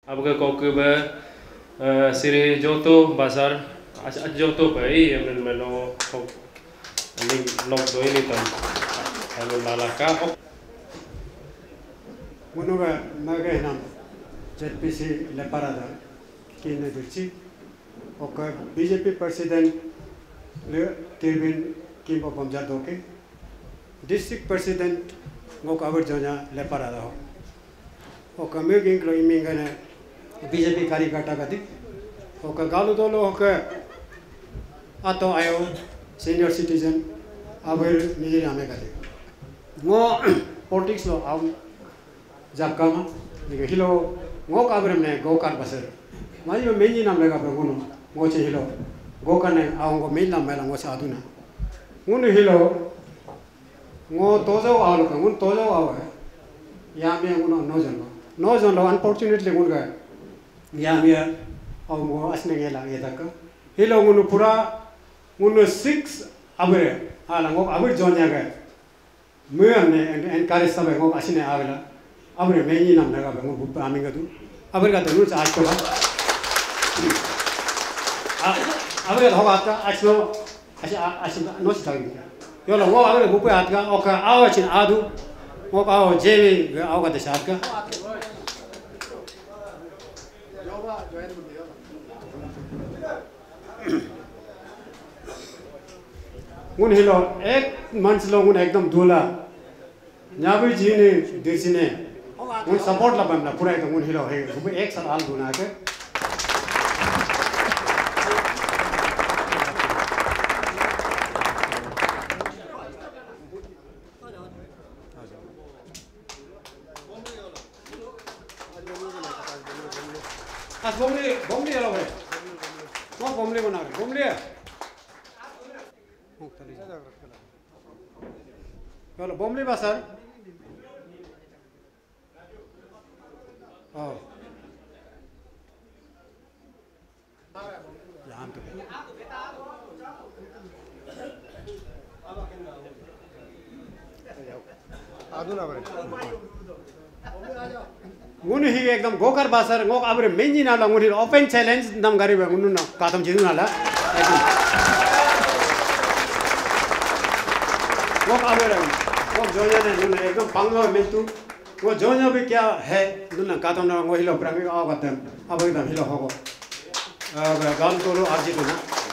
अब के कोके बे सिरे जोतो बाजार जोतो पे ये मेलो ini log do ini tan kalau lalaka Munuga naga hinam ZPC le parada kine dirchi oka BJP president le Kevin Kimbo Bomja doke district president ngok abar jonya le parada ho oka me ginklo imingane BJP karikata gadi oka galu dolo oka ato ayo senior citizen abar nije ame gadi ngo politics lo am Jakama, ni hilo ngok abrem ne gokar basar. Maju menji nam lega bergunu, ngoce hilo gokar ne aung go menji nam mela ngoce aduna. Ngunu hilo ngo tojo alu ka ngun tojo awa. Ya me ngunu no jono unfortunately ngun ga. Ya me aung go asne ngela ngedaka. Hilo ngunu pura ngunu 6 abre ala ngok abir jonya ga. Me amne encourage sabe ngok asne avela. Abre menyi nam naga bangun bupa aminga tu. Abre kata nurus आज को बात. Abre kata hoga atka आज नो नोच थागी. यो लोग वो abre bupa atka ओका आवा चिन आदु. वो आवा जेवी आवा कते शाद का. उन हिलो एक मंच लोग उन एकदम दूला. न्याबी जी ने देशी ने उन सपोर्ट ला बमला पूरा एकदम उन हिलो है वो एक साल आल दुना के आज बोमली यालो भाई वो बोमली बना के बोमली है यालो बोमली बासर Oh. Jangan tu. Adu na bere. Ngunu hi ekdam gokar basar ngok abre menji na la nguri open challenge nam gari be ngunu na katam jidu na la. Ngok abre ngok joya ne ngunu ekdam pangwa mentu वो जोना भी क्या है दुना कातम ना वो हिलो प्रांगी आव करते अब एकदम हिलो होगो गाल तोलो आजी दुना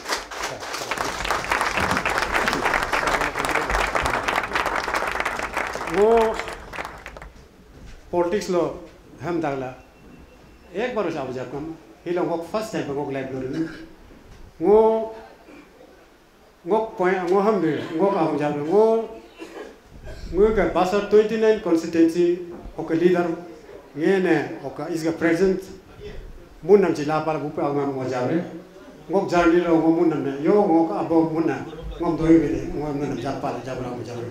वो पॉलिटिक्स लो हम दागला एक बार उस आवाज़ कम हिलो वो फर्स्ट टाइम वो लाइव लोरी वो पॉइंट वो हम भी वो काम जाब वो का बासर 29 constituency ओके लीडर ये ने ओका इसका प्रेजेंट मुन्नम चिला पाल बुपे आगम मजारे ngok jarni lo ngom munnam ne yo ngok abo munna ngom doi bide ngom munna japal jabra mujabra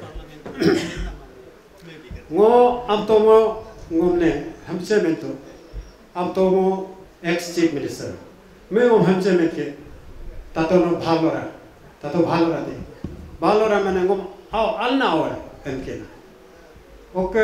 ngo abtomo ngom ne hamse mento abtomo ex chief minister me ngom hamse metke tato no bhalora de bhalora mane ngom ao alna ora enkena oke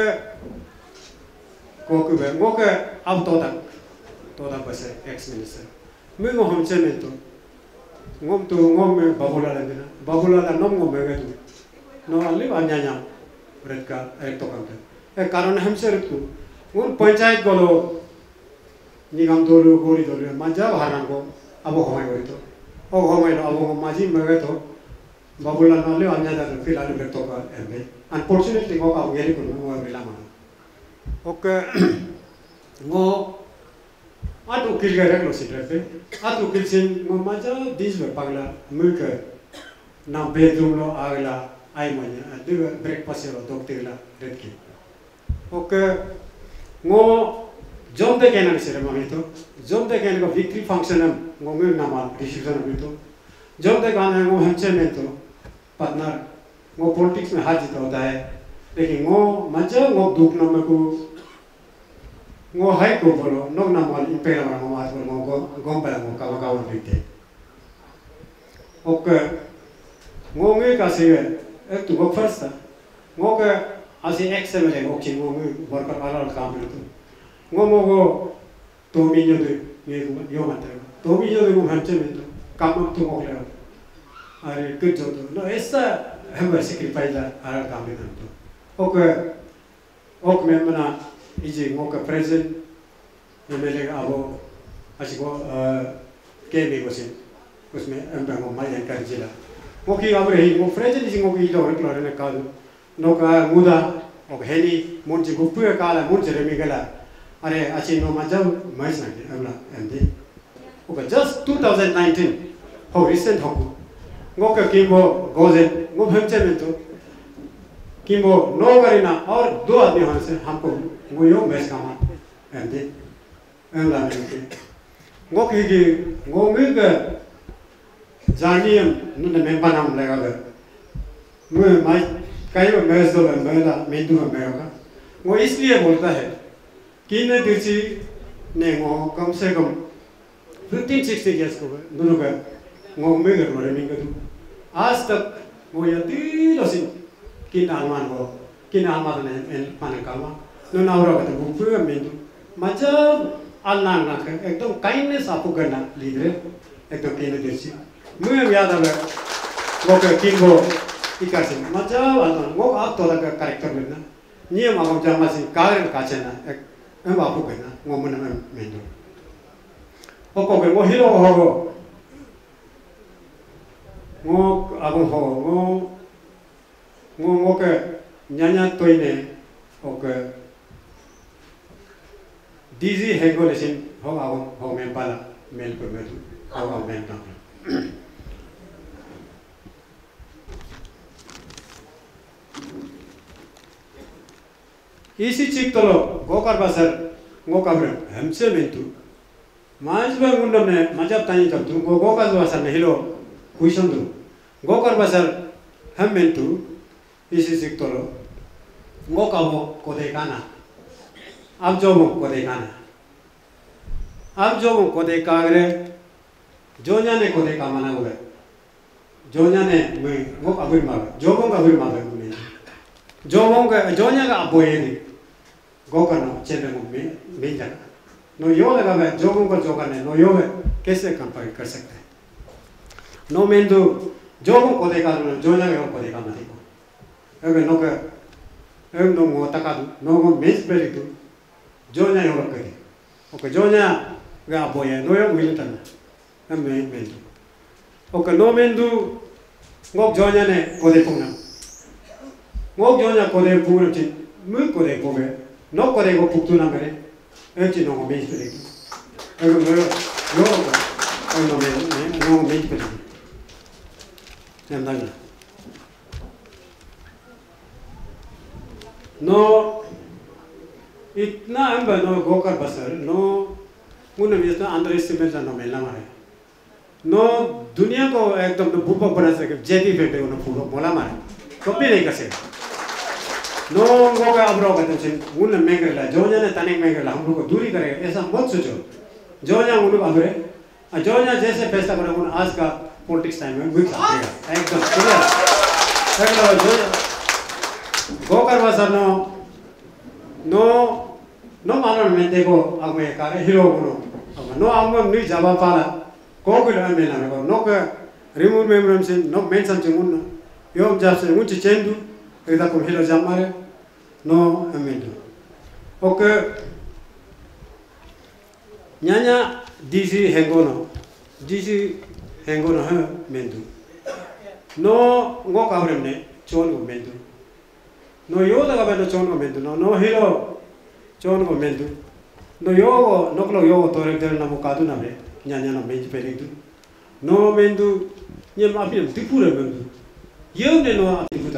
koku be ngoke abtodak toda base ex minister me ngom hamse mento ngom tu ngom me babula lendina babula la nom ngom be tu no alli anyanya redka ekto kamte e karon hamse retku un panchayat golo nigam dolu gori dolu manja bharan ko abo homai goito o homai lo abo maji me to babula no le anyanya filal beto ka embe unfortunately ngo ka ngeri ko mo bilama oke ngo atu kilga reklo sitrafe atu kilsin ngo maja disbe pagla muke na bedroom lo agla ai manya de breakfast lo doctor la redki oke ngo jomde kenan ceremony to jomde kenan ko victory function ngo ngi namal decision bito jomde gana ngo हमसे में तो partner वो politics में हार जीत होता है लेकिन वो मजा वो दुख न में को वो हाई को बोलो नोक ना माल इम्पेयर वाला वो आज बोलो वो गॉम पर वो कावा कावा बिकते ओके वो में कैसे है एक तो वो फर्स्ट था वो के आज एक्सेल में वो चिंगो में वर्कर वाला काम करते वो 도미녀도 얘도 요만데 도미녀도 한점에도 감옥도 먹어요. 아니 그 정도 너 에싸 한번 시키파이자 알아 가면 또 멤버나 이제 뭐가 프레젠 MLA 아고 아시고 게임이 것이 उसमें एम्बेंगो मायन कर जिला मोकी आबरे ही मो फ्रेजन इजिंग मोकी इलो रेक्लो ने कादु नोका मुदा ओक हेनी मुंजी गुपुए काला मुंजी रेमिगला अरे अच्छी नो मजा मैस ना अगला एमडी ओके जस्ट 2019 हो रिसेंट हो ngoka kimbo goze ngo भमचे में तो kimbo नो करीना और दो आदमी होने से हमको वो यो मैस कामा एमडी एमला में ngoki की ngoंगे जानियम नुने मेंबा नाम लगाकर मैं माइ कई बार मैच दो मेरा मेंदू में मेरा वो इसलिए बोलता है कि न दिर्ची ने वो कम से कम 15-16 years को दोनों का वो मेरे घर में मिंग करूँ आज तक वो यदि लोसिन कि नालमान ने पाने कामा नुना और अगर वो पूरा मेंदू मजा अल्लाह ना कर एकदम काइंडनेस आपको करना लीडर एकदम किन दिर्ची मैं याद आ गया वो के किंगो इकासी मजा वाला वो आप तो लगा कैरेक्टर में ना नियम आगम जामा से कारण काचे ना एक हम आपको कहना वो मन में मेंदो वो के वो हीरो हो वो आगम हो वो के न्यान्या तो इन्हें वो के डीजी हेगोलेशन हो आगम हो में पाला मेल पर में आगम में ना इसी चीज़ तो लो गोकर बासर गोकाब्रम हमसे मिंटू माज़ बंगुंडम ने मज़ाब तानी जब तुम गोकर बासर नहीं लो क्वेश्चन दो गोकर बासर हम मिंटू इसी चीज़ तो लो गोकाबो को देखाना अब जो मो को देखाना अब जो मो को देखागरे जोन्या ने को देखा मना हुआ जोन्या ने मैं वो अबीर मार जोबों का अबीर मार मैं जोबों का जोन्या का अबो ये नहीं गोकर नो चेले मो में जाना नो यो लगा मैं जोबों का जोकर ने नो यो में कैसे कंपेयर कर सकते हैं नो मैं तो जोबों को देखा नो जोन्या का को देखा मत को अगर नो का अगर नो मो तका नो मो मेज पे लिखो जोन्या यो लगे ओके जोन्या का अबो ये नो यो मिलता ना हम मेंदू ओके नो मेंदू ngok jonya ne kode pungna ngok jonya kode pungna chin mu kode poge no kode go puktu na mere echi no me spele ego no yo no me spele nem dagna no itna amba no gokar basar no मुन्ने में तो अंदर इससे मिलता ना मिलना मारे no दुनिया को एकदम तो भूपक बना सके जेती फेंटे उन्हें फूलों मोला मारे कभी नहीं कर सकते नो वो का अब रोका तो चिन मुन्ने में कर ला जोन्या ने तनिक में कर ला हम लोग को दूरी करेगा ऐसा मत सोचो जोन्या उन्हें अबरे जोन्या जैसे फैसला करे उन्हें आज का पॉलिटिक्स टाइम में विक करेगा एकदम क्लियर अगला जोन्या गोकर वासर नो मानो में देखो अब मैं कारे हीरो बोलो नो आम नहीं जवाब पाला कोई लोग में ना नो के रिमूव मेमोरी से नो मेंशन चुन योम जब से मुझे चेंडू इधर को हीरो जम मारे नो अमेंडो ओके न्यान्या डीसी हैंगोनो है मेंडू नो गो कावरम ने चोन को मेंडू नो यो लगा बैठो चोन को मेंडू नो हीरो चोन को मेंदू नो योगो नकलो योगो तोरे देर ना मुकादू ना बे न्यान्या ना मेंज पेरेदू नो मेंदू ये माफी दिपुरे मेंदू यों ने नो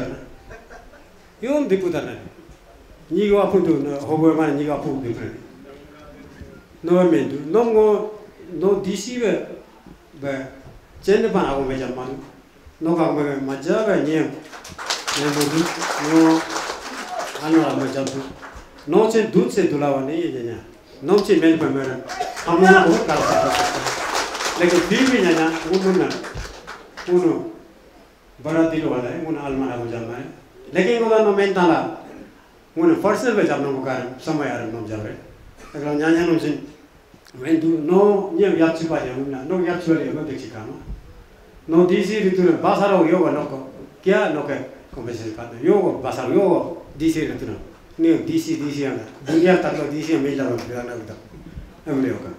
दिपुताना निगो अपुंतु होगो माने निगो अपुं दिपुरे नो मेंदू नो डीसी बे चेंद पान आगो में जमान नो का में मजा बे नियम नो आनो आ में जब नो से दूध से दुलावा नहीं है जाना नो से मेल पर मेरा हम लोग बहुत काल सकते लेकिन फिर भी जाना उन्होंने बड़ा दिल वाला है उन्हें अलमारा हो जाना है लेकिन वो नो मेन ताला उन्हें फर्स्ट में जब नो मुकार समय आ रहा नो जावे अगर जाना नो से when do no nyam yapchi pa ya muna no yapchi le no dekhi kama no DC ritu basaro yoga no ko kya no ke compensation pa yoga basaro yoga DC ritu no ni DC anda dunia tak lo DC me la ba na uta amle yoga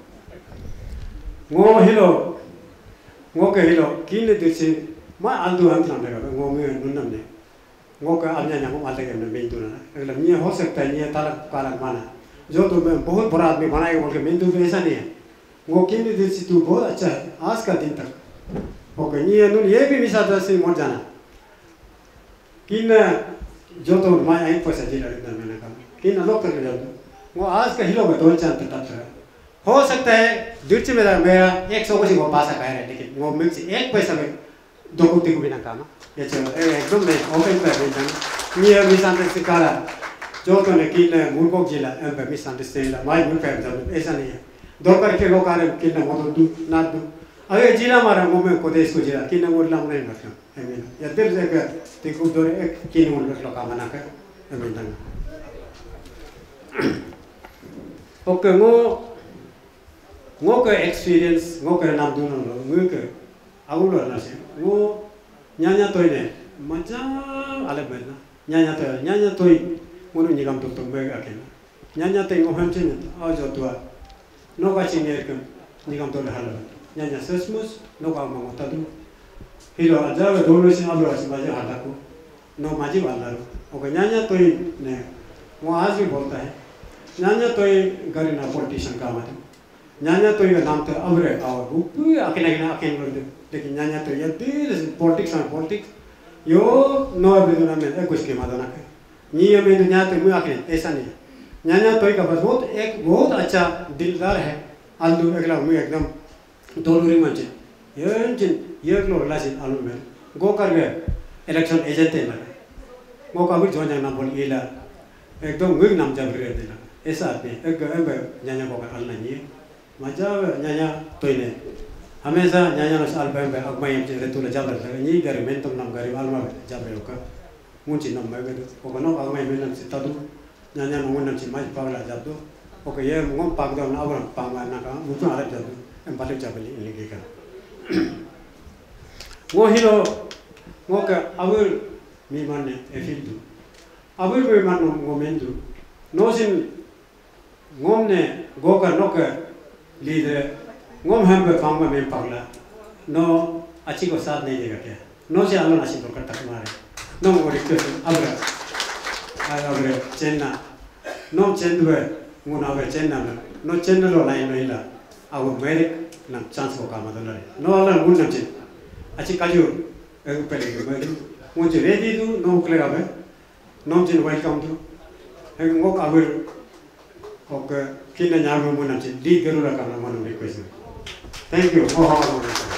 ngo ke hilo kine DC ma aldu han tan daga ngo me nunam ne ngo ka amnya nyam ma daga me tu na अगला ये हो सकता है ये ताला काला माना जो तो बहुत बड़ा आदमी बनाएगा बोल के मेंदू पे ऐसा नहीं है वो किन्हीं दिन से तू बहुत अच्छा है आज का दिन तक ओके ये भी मिसाल से मर जाना किन जो तो मैं एक पैसा जी लड़ता मैंने कहा किन लोग करके जाओ वो आज का हिलो में दो चांद तक हो सकता है दूसरे मेरा 100 को वो पासा कह रहे लेकिन वो मिक्स एक पैसा में दो कुत्ते को बिना काम ये चलो एकदम नहीं ओपन कर देना ये मिसाल से काला जो तो ने किन मुर्गो जिला एम पे मिसाल से ला माय मुर्ग पे जब ऐसा नहीं है दो करके लोग आ रहे किन वो तो ना दो अरे जिला मारा मुंबई को देश को जिला किन वो लाम नहीं करता है मैं या दिल से कर ते को दो एक किन वो लोग काम ना कर मैं दंग okay ngo ke experience ngo ke nam du no ngo ke agulo na se ngo nyanya toy ne macha ale bena nyanya toy ngo ni gam to me ga ke nyanya toy ngo han chen a jo to no ga chin yer ke ni gam to le halo nyanya sesmus no ga ma ta du hilo aja ga do lo sin abro sin ba ja hala ko no maji wala ro oke nyanya toy ne वो आज भी बोलता है न्यान्या तो ये गरीब ना politician का मत न्यान्या तो ये नाम तो अबरे और ऊपर अकेले लोग लेकिन न्यान्या तो ये दिल पॉलिटिक्स यो नो अबरे दुनिया में कुछ के मादना है ये में दुनिया तो मुझे अकेले ऐसा नहीं न्यान्या तो का बस बहुत अच्छा दिलदार है आलू अगला मुझे एकदम दोलूरी मंचे ये लोग लाजिन आलू में गो कर गए इलेक्शन एजेंट है लगे गो का भी जो ना बोल ये ला एकदम गुग नाम जब रहे थे ना ऐसा आदमी एक न्यान्या को कर अलना नहीं मजा न्यान्या तो ही नहीं हमेशा न्यान्या ने साल पे अगमाई हम चेहरे तो ले जब रहे नहीं करे मैं तुम नाम करे आलमा जब रहे होगा मुंची नाम मैं करे ओके नो अगमाई मैं नाम से तादू न्यान्या मंगन नाम से माज पागला जब दो ओके ये मंगन पाग दो ना अब पांगा ना का मुझे आलम जब दो एम बाले जब ले लेके का वो हीरो वो का अवर मीमान ने एफिल दो अबुल में मानो गोमेंदु नोसिन गोम ने गोकर नोकर लीडर गोम हम पे पांगा में पगला नो अच्छी को साथ नहीं देगा क्या नो से आलो नासी तो करता तुम्हारे नो वो रिक्वेस्ट अबरे चेन्ना नो चेन्नवे वो ना अबरे चेन्ना में नो चेन्ना लो लाइन में हिला अब मेरे ना चांस को काम तो नहीं नो आलो मुझ नमचे अच्छी काजू एक पहले के मैं मुझे रेडी दो नो क्लियर आवे Nomjin welcome to. Heng ngok abur ok kina nyamu munam chin di garura kana manu request. Thank you.